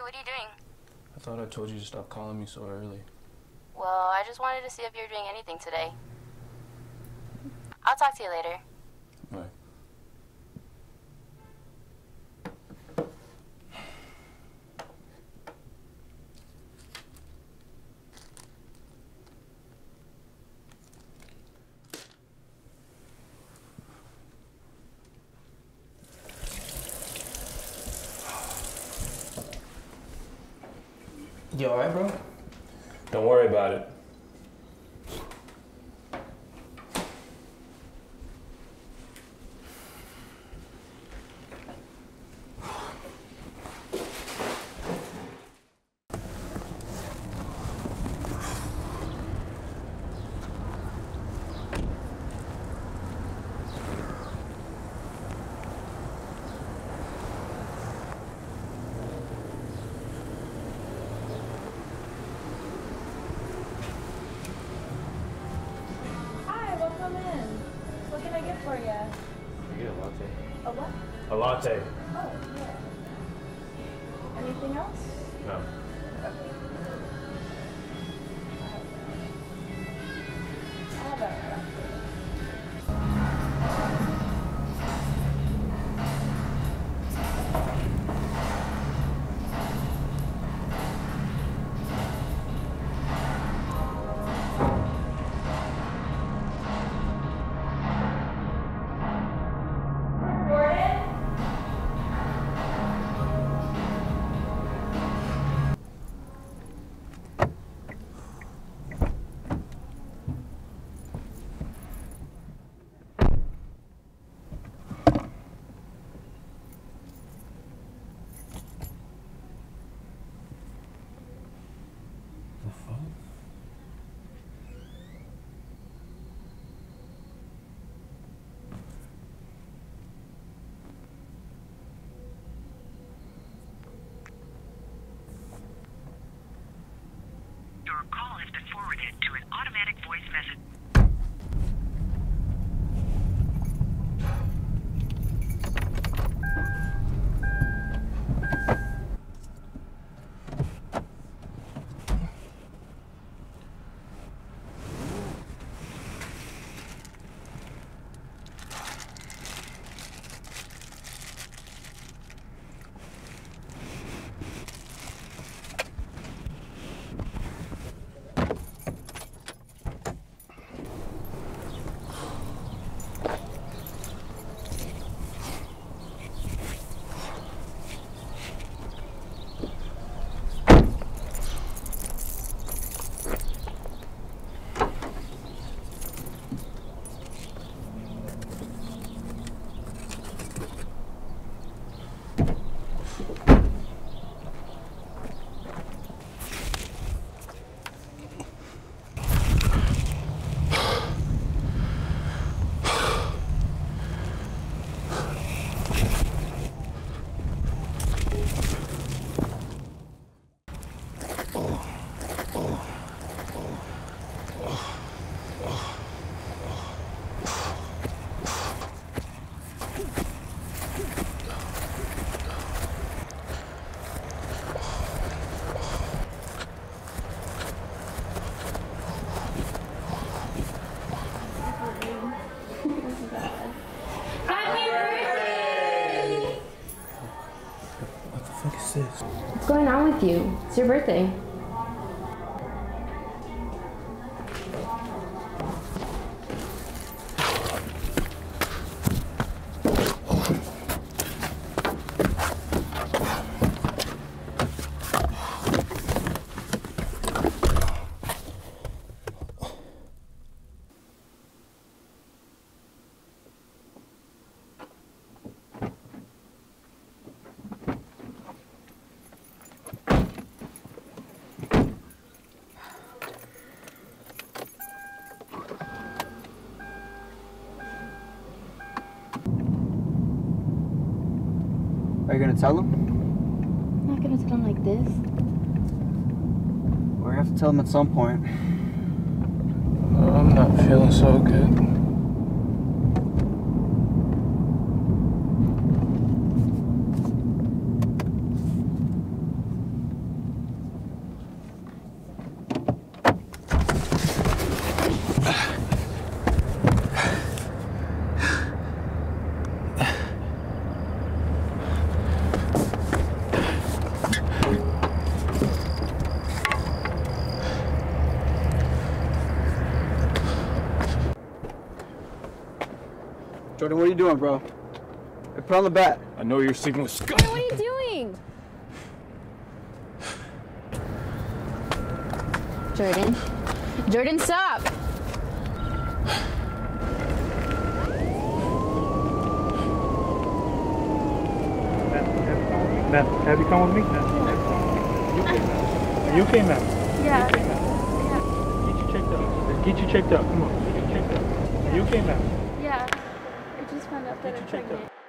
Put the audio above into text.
what are you doing? I thought I told you to stop calling me so early. Well, I just wanted to see if you're doing anything today. I'll talk to you later. Bye. You alright, bro? Don't worry about it. Come in. What can I get for you? I get a latte. A what? A latte. Oh, yeah. Anything else? No. I have that. Your call has been forwarded to an automatic voice message. What's going on with you? It's your birthday. Are you gonna tell him? I'm not gonna tell him like this. Or you have to tell him at some point. I'm not feeling so good. Jordan, what are you doing, bro? Hey, put on the bat. I know you're sleeping with scum. What are you doing? Jordan. Jordan, stop! Ma'am, have you come with me? Ma'am. Are you okay, ma'am? Yeah. Get you checked out. Come on. Get you checked out. Are you okay, ma'am? Yeah. I just found out that I'm pregnant.